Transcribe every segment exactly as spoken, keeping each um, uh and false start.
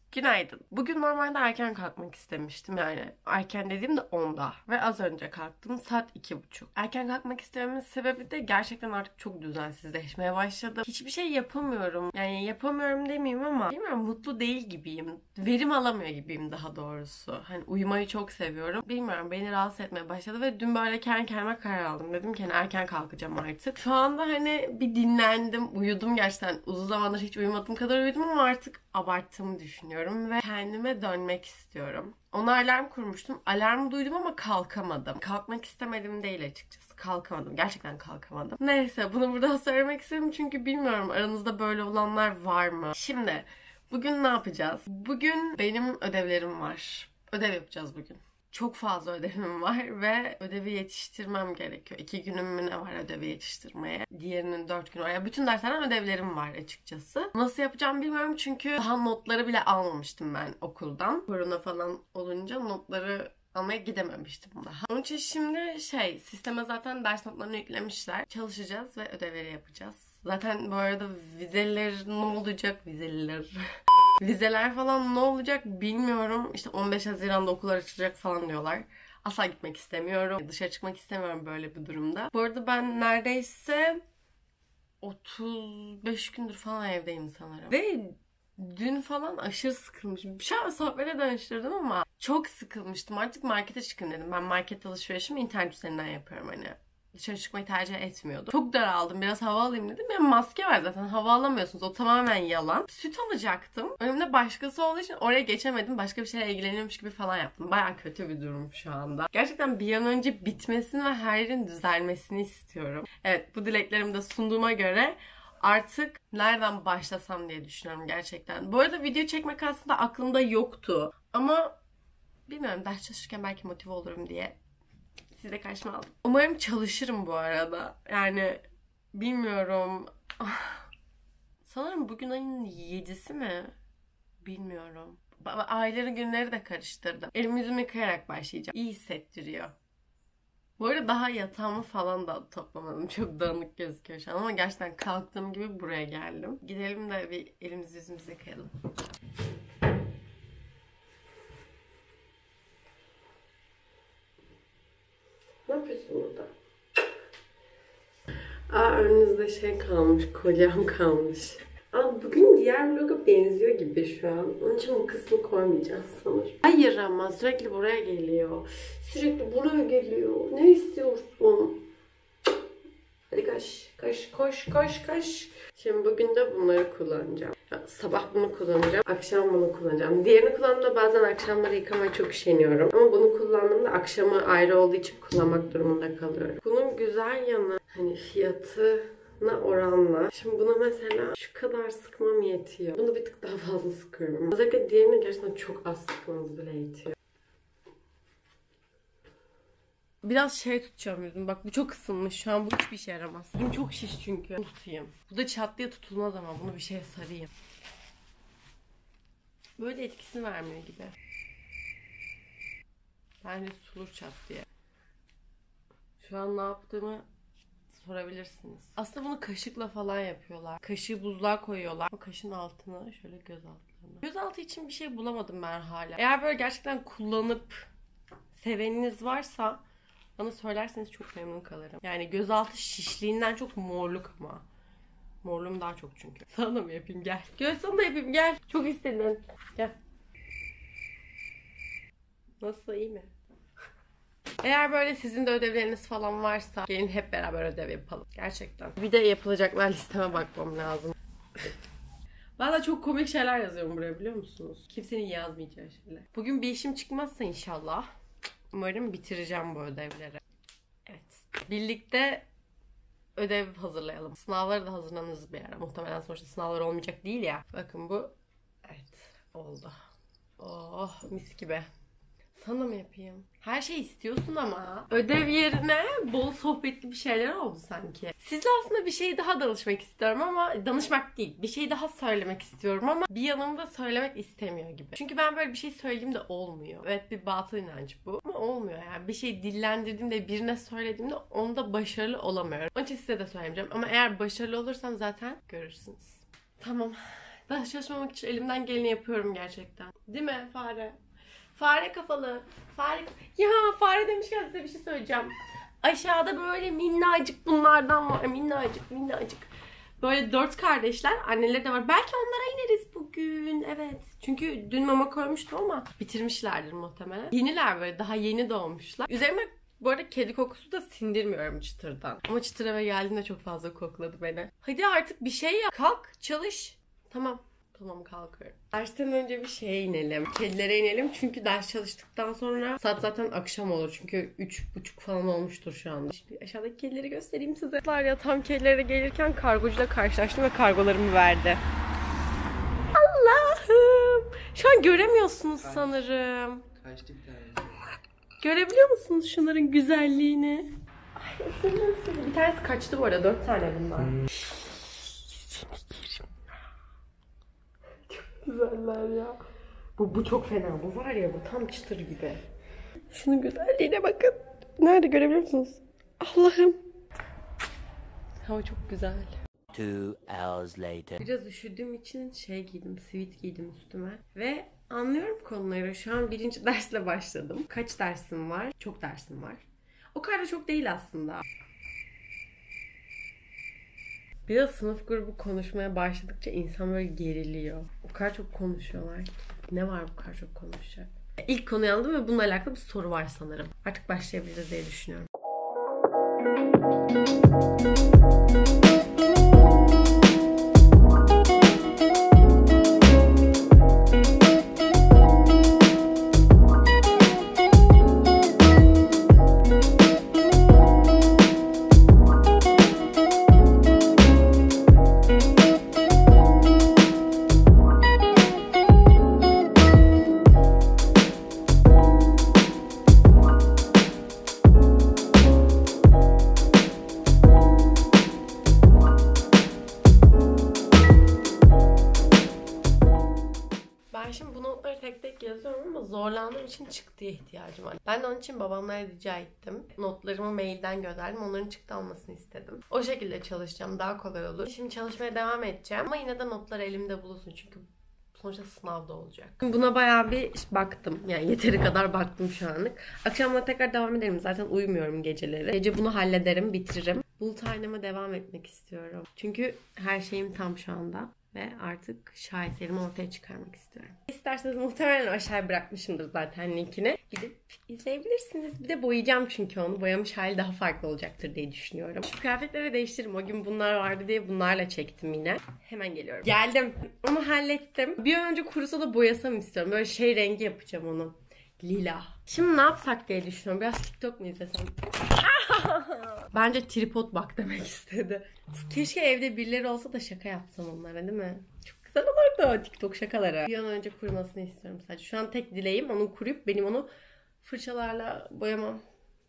Günaydın. Bugün normalde erken kalkmak istemiştim yani. Erken dediğimde onda. Ve az önce kalktım. Saat iki buçuk. Erken kalkmak istememin sebebi de gerçekten artık çok düzensizleşmeye başladı. Hiçbir şey yapamıyorum. Yani yapamıyorum demeyeyim ama bilmiyorum, mutlu değil gibiyim. Verim alamıyor gibiyim daha doğrusu. Hani uyumayı çok seviyorum. Bilmiyorum, beni rahatsız etmeye başladı ve dün böyle kendi kendime karar aldım. Dedim ki hani erken kalkacağım artık. Şu anda hani bir dinlendim. Uyudum gerçekten. Uzun zamandır hiç uyumadığım kadar uyudum ama artık abarttığımı düşünüyorum ve kendime dönmek istiyorum. Ona alarm kurmuştum. Alarmı duydum ama kalkamadım. Kalkmak istemedim değil açıkçası. Kalkamadım. Gerçekten kalkamadım. Neyse, bunu burada söylemek istedim çünkü bilmiyorum aranızda böyle olanlar var mı? Şimdi bugün ne yapacağız? Bugün benim ödevlerim var. Ödev yapacağız bugün. Çok fazla ödevim var ve ödevi yetiştirmem gerekiyor. İki günüm mü ne var ödevi yetiştirmeye? Diğerinin dört günü var. Yani bütün derslerden ödevlerim var açıkçası. Nasıl yapacağım bilmiyorum çünkü daha notları bile almamıştım ben okuldan. Korona falan olunca notları almaya gidememiştim daha. Onun için şimdi şey, sisteme zaten ders notlarını yüklemişler. Çalışacağız ve ödevleri yapacağız. Zaten bu arada vizeler ne olacak? Vizeler... Vizeler falan ne olacak bilmiyorum. İşte on beş Haziran'da okullar açılacak falan diyorlar. Asla gitmek istemiyorum. Dışarı çıkmak istemiyorum böyle bir durumda. Bu arada ben neredeyse otuz beş gündür falan evdeyim sanırım. Ve dün falan aşırı sıkılmışım. Şu an sohbete dönüştürdüm ama çok sıkılmıştım. Artık markete çıkın dedim. Ben market alışverişimi internet üzerinden yapıyorum hani. Dışarı çıkmayı tercih etmiyordum. Çok daraldım. Biraz hava alayım dedim. Yani maske var zaten. Hava alamıyorsunuz. O tamamen yalan. Süt alacaktım. Önümde başkası olduğu için oraya geçemedim. Başka bir şeyle ilgileniyormuş gibi falan yaptım. Baya kötü bir durum şu anda. Gerçekten bir an önce bitmesini ve her yerin düzelmesini istiyorum. Evet, bu dileklerimi de sunduğuma göre artık nereden başlasam diye düşünüyorum gerçekten. Bu arada video çekmek aslında aklımda yoktu. Ama bilmiyorum, ders çalışırken belki motive olurum diye siz de karşıma aldım. Umarım çalışırım bu arada. Yani bilmiyorum. Sanırım bugün ayın yedisi mi? Bilmiyorum. Ayları günleri de karıştırdım. Elimi yüzümü yıkayarak başlayacağım. İyi hissettiriyor. Bu arada daha yatağımı falan da toplamadım. Çok dağınık gözüküyor şu an ama gerçekten kalktığım gibi buraya geldim. Gidelim de bir elimizi yüzümüzü yıkayalım. Ne yapıyorsun burada? Aa, önünüzde şey kalmış, kolyem kalmış. Aa, bugün diğer vloga benziyor gibi şu an. Onun için bu kısmı koymayacağım sanırım. Hayır ama sürekli buraya geliyor. Sürekli buraya geliyor. Ne istiyorsun? Hadi koş, koş, koş, koş, koş. Şimdi bugün de bunları kullanacağım. Sabah bunu kullanacağım, akşam bunu kullanacağım. Diğerini kullandığımda bazen akşamları yıkamaya çok üşeniyorum. Ama bunu kullandığımda akşamı ayrı olduğu için kullanmak durumunda kalıyorum. Bunun güzel yanı hani fiyatına oranla. Şimdi buna mesela şu kadar sıkmam yetiyor. Bunu bir tık daha fazla sıkıyorum. Özellikle diğerine gerçekten çok az sıkmanız bile yetiyor. Biraz şey tutacağım yüzüm. Bak bu çok ısınmış. Şu an bu hiçbir işe yaramaz. Yüzüm çok şiş çünkü. Tutayım. Bu da çat diye tutulmaz ama bunu bir şeye sarayım. Böyle etkisini vermiyor gibi. Bence tutulur çat diye. Şu an ne yaptığımı sorabilirsiniz. Aslında bunu kaşıkla falan yapıyorlar. Kaşığı buzluğa koyuyorlar. O kaşın altına şöyle göz altlarına. Göz altı için bir şey bulamadım ben hala. Eğer böyle gerçekten kullanıp seveniniz varsa bana söylerseniz çok memnun kalırım. Yani gözaltı şişliğinden çok morluk ama. Morluğum daha çok çünkü. Sana da mı yapayım? Gel. Göz sana da yapayım, gel. Çok istedin. Gel. Nasıl, iyi mi? Eğer böyle sizin de ödevleriniz falan varsa gelin hep beraber ödev yapalım. Gerçekten. Bir de yapılacaklar listeme bakmam lazım. Ben de çok komik şeyler yazıyorum buraya, biliyor musunuz? Kimsenin yazmayacağı şeyler. Bugün bir işim çıkmazsa inşallah umarım bitireceğim bu ödevleri. Evet. Birlikte ödev hazırlayalım. Sınavlara da hazırlanırız bir ara. Muhtemelen sonuçta sınavlar olmayacak değil ya. Bakın bu. Evet. Oldu. Oh, mis gibi. Sana mı yapayım? Her şey istiyorsun ama. Ödev yerine bol sohbetli bir şeyler oldu sanki. Sizle aslında bir şey daha danışmak istiyorum ama danışmak değil. Bir şey daha söylemek istiyorum ama bir yanımda söylemek istemiyor gibi. Çünkü ben böyle bir şey söylediğimde olmuyor. Evet, bir batıl inanç bu. Ama olmuyor yani. Bir şey dillendirdiğimde, birine söylediğimde onda başarılı olamıyorum. Onun için size de söylemeyeceğim. Ama eğer başarılı olursam zaten görürsünüz. Tamam. Ders çalışmamak için elimden geleni yapıyorum gerçekten. Değil mi fare? Fare kafalı. Fare... Ya fare demişken size bir şey söyleyeceğim. Aşağıda böyle minnacık bunlardan var. Minnacık minnacık. Böyle dört kardeşler. Anneleri de var. Belki onlara ineriz bugün. Evet. Çünkü dün mama koymuştum ama bitirmişlerdir muhtemelen. Yeniler böyle. Daha yeni doğmuşlar. Üzerime bu arada kedi kokusu da sindirmiyorum çıtırdan. Ama çıtır eve geldiğinde çok fazla kokladı beni. Hadi artık bir şey yap. Kalk çalış. Tamam. Tamam kalkıyorum. Dersten önce bir şeye inelim. Kedilere inelim. Çünkü ders çalıştıktan sonra saat zaten akşam olur. Çünkü üç buçuk falan olmuştur şu anda. Şimdi aşağıdaki kedileri göstereyim size. Ya tam kedilere gelirken kargocuyla karşılaştım ve kargolarımı verdi. Allah'ım. Şu an göremiyorsunuz Kaç, sanırım. Kaçtı bir tanesi. Görebiliyor musunuz şunların güzelliğini? Ay ısırırım sizi. Bir tanesi kaçtı bu arada. Dört tane bunlar. Hmm. Güzeller ya. Bu, bu çok fena. Bu var ya bu tam çıtır gibi. Şunun güzelliğine bakın. Nerede görebiliyor musunuz? Allah'ım. Hava çok güzel. Two hours later. Biraz üşüdüğüm için şey giydim. Sweat giydim üstüme. Ve anlıyorum konuları. Şu an birinci dersle başladım. Kaç dersim var? Çok dersim var. O kadar da çok değil aslında. Biraz sınıf grubu konuşmaya başladıkça insan böyle geriliyor. O kadar çok konuşuyorlar ki. Ne var bu kadar çok konuşacak? İlk konuyu aldım ve bununla alakalı bir soru var sanırım. Artık başlayabiliriz diye düşünüyorum. Zorlandığım için çıktıya ihtiyacım var. Ben de onun için babamlara rica ettim. Notlarımı mailden gönderdim. Onların çıktı almasını istedim. O şekilde çalışacağım. Daha kolay olur. Şimdi çalışmaya devam edeceğim. Ama yine de notlar elimde bulunsun. Çünkü sonuçta sınavda olacak. Buna bayağı bir baktım. Yani yeteri kadar baktım şu anlık. Akşamına tekrar devam ederim. Zaten uyumuyorum geceleri. Gece bunu hallederim, bitiririm. Bulut aynama devam etmek istiyorum. Çünkü her şeyim tam şu anda. Ve artık şaheserimi ortaya çıkarmak istiyorum. İsterseniz muhtemelen aşağıya bırakmışımdır zaten linkini. Gidip izleyebilirsiniz. Bir de boyayacağım çünkü onu. Boyamış hali daha farklı olacaktır diye düşünüyorum. Şu kıyafetleri değiştiririm. O gün bunlar vardı diye bunlarla çektim yine. Hemen geliyorum. Geldim. Onu hallettim. Bir an önce kurusa da boyasam istiyorum. Böyle şey rengi yapacağım onu. Lila. Şimdi ne yapsak diye düşünüyorum. Biraz TikTok mu izlesem? Bence tripod bak demek istedi. Keşke evde birileri olsa da şaka yapsam onlara değil mi? Çok güzel olurdu TikTok şakaları. Bir an önce kurumasını istiyorum sadece. Şu an tek dileğim onun kuruyup benim onu fırçalarla boyamam.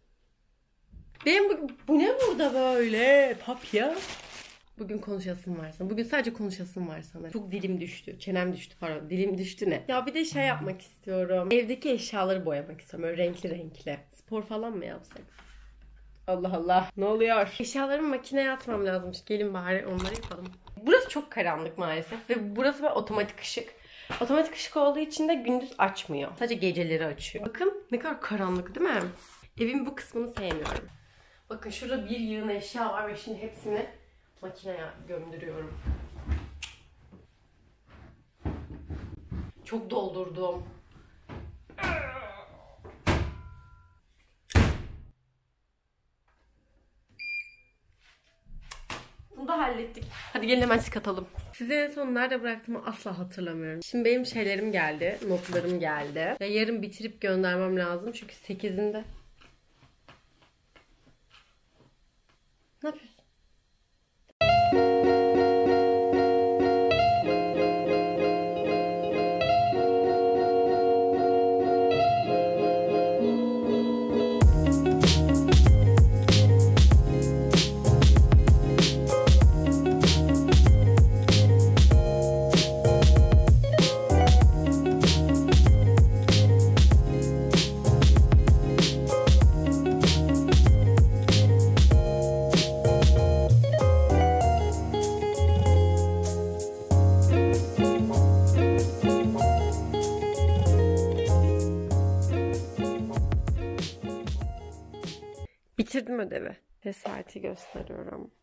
Benim bu, bu ne burada böyle? Papya. Bugün konuşasım var sanırım. Bugün sadece konuşasım var sanırım. Çok dilim düştü. Çenem düştü pardon. Dilim düştü ne? Ya bir de şey yapmak istiyorum. Evdeki eşyaları boyamak istiyorum. Böyle renkli renkli. Spor falan mı yapsak? Allah Allah. Ne oluyor? Eşyalarımı makineye atmam lazım. Gelin bari onları yapalım. Burası çok karanlık maalesef. Ve burası böyle otomatik ışık. Otomatik ışık olduğu için de gündüz açmıyor. Sadece geceleri açıyor. Bakın ne kadar karanlık değil mi? Evin bu kısmını sevmiyorum. Bakın şurada bir yığın eşya var ve şimdi hepsini makineye gömdürüyorum. Çok doldurdum. Bunu da hallettik. Hadi gelin hemen katalım. Size en son nerede bıraktığımı asla hatırlamıyorum. Şimdi benim şeylerim geldi. Notlarım geldi. Ve yarın bitirip göndermem lazım. Çünkü sekizinde. Ne yapıyorsun? Bitirdim ödevi. Ve saati gösteriyorum.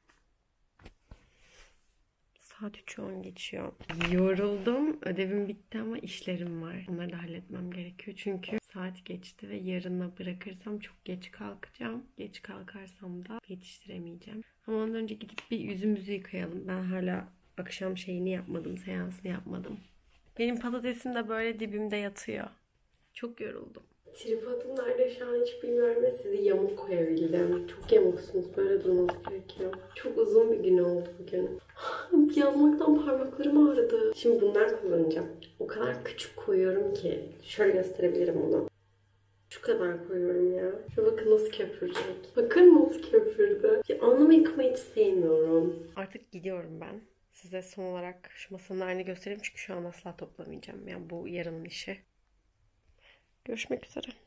Saat üçü on geçiyor. Yoruldum. Ödevim bitti ama işlerim var. Onları da halletmem gerekiyor. Çünkü saat geçti ve yarına bırakırsam çok geç kalkacağım. Geç kalkarsam da yetiştiremeyeceğim. Ama ondan önce gidip bir yüzümüzü yıkayalım. Ben hala akşam şeyini yapmadım. Seansını yapmadım. Benim patatesim de böyle dibimde yatıyor. Çok yoruldum. Tripodum nerede şu an hiç bilmiyorum ve sizi yamuk koyabildim. Çok yamuksunuz. Böyle durmanız gerekiyor. Çok uzun bir gün oldu bugün. Yazmaktan parmaklarım ağrıdı. Şimdi bunlar kullanacağım. O kadar küçük koyuyorum ki. Şöyle gösterebilirim onu. Şu kadar koyuyorum ya. Şu bakın nasıl köpürecek. Bakın nasıl köpürdü. Ya alnımı yıkamayı hiç sevmiyorum. Artık gidiyorum ben. Size son olarak şu masanın halini göstereyim. Çünkü şu an asla toplamayacağım. Yani bu yarının işi. Görüşmek üzere.